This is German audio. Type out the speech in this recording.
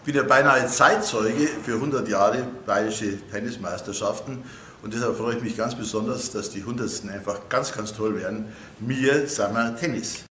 bin ja beinahe Zeitzeuge für 100 Jahre Bayerische Tennismeisterschaften und deshalb freue ich mich ganz besonders, dass die 100. einfach ganz, ganz toll werden. Wir sind Tennis.